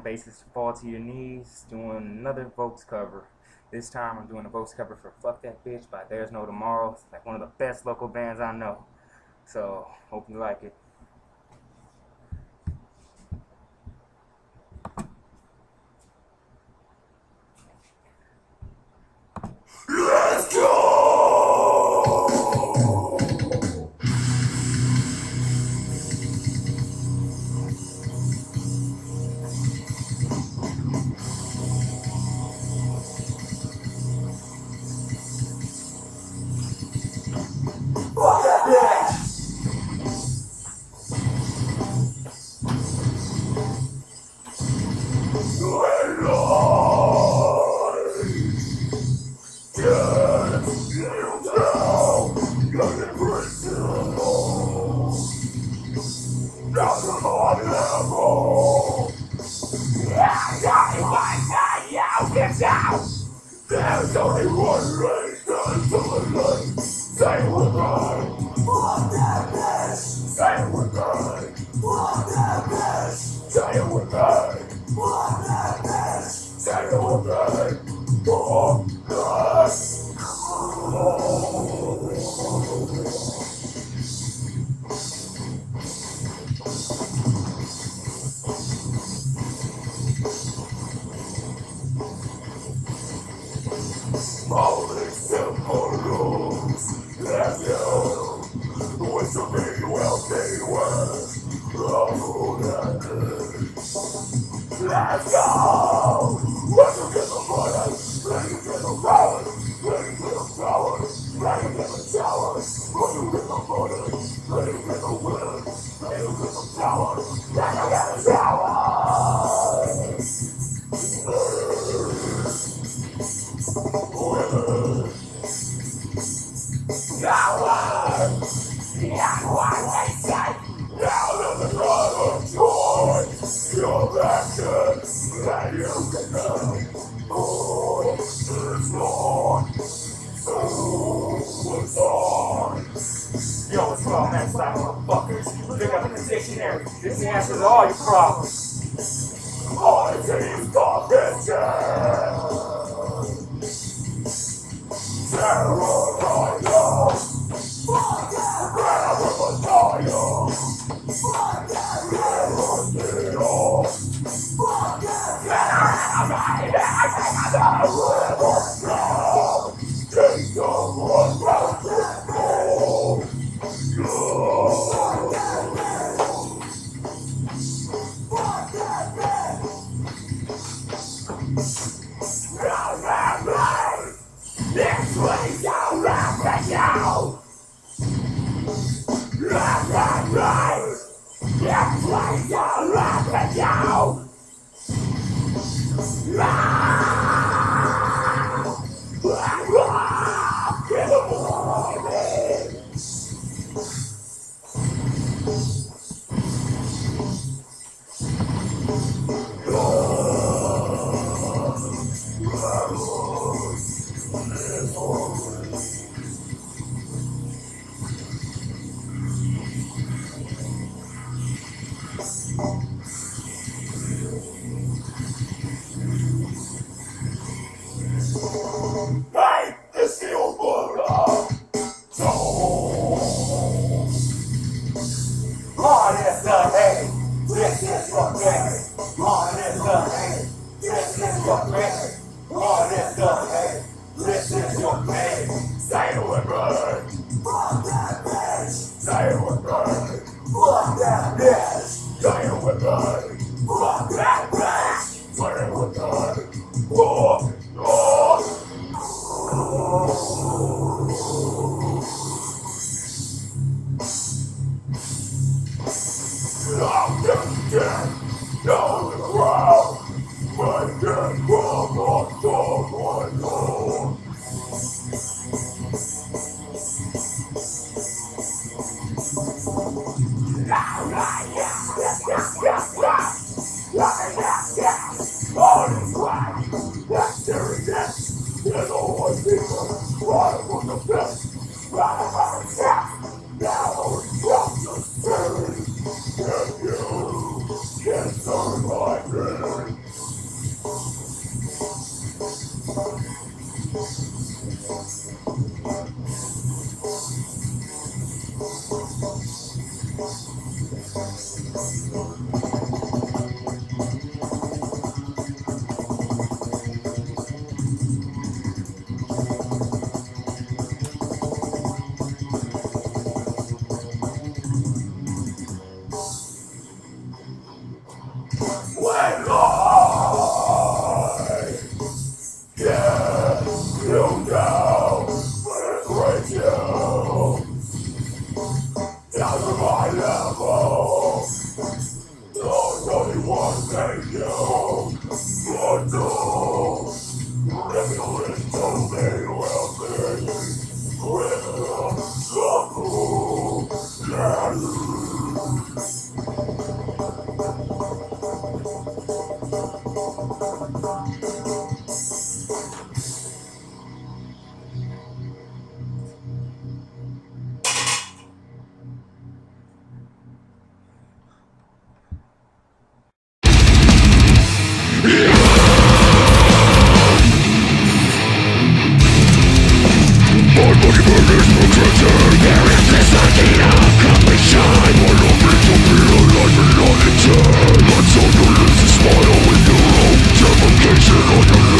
basis to fall to your knees, doing another Vokes cover. This time I'm doing a Vokes cover for Fuck That Bitch by There's No Tomorrow. It's like one of the best local bands I know. So, hope you like it. Let's go! Fuck that bitch! There's only one way to live. Say it with me. Fuck that bitch. Say it with me. Fuck that bitch. Say it with me. Fuck that bitch. Say it with me. Fuck that. Only simple rules. That's you. What you mean will be worth. Oh, that is. Let's go! When you get the money, when you get the power, when you get the power, when you get the tower, when you get the money, when you get the win, when you get the power, when you get the tower. Now let the blood of joy, your actions, that you can know. Oh, it's on. So it's on. Yo, what's wrong, man? Slap motherfuckers. Look up in the dictionary. This answers all your problems. All I say is talk and shit. Terror, fuck that bitch! Fuck that bitch! Fuck that This way, down, round, and down! Right! This way, down, round, and down! In the morning! Hey, it's the old Buddha! So, on is the hay, this is your day. On is the hay, this is your day. On is the hay, this is your day. Say it with me. Fuck that bitch. Say it with me. Fuck that bitch. Say it with me. Fuck that bitch. Say it with me. Fuck. I'm just dead, down the ground. My dead world on top my Lord. On his way, that's serious. There's always people riding on the best. Riding on the best. Now it's just a spirit. And you can't survive it. Smile with your own demarcation on your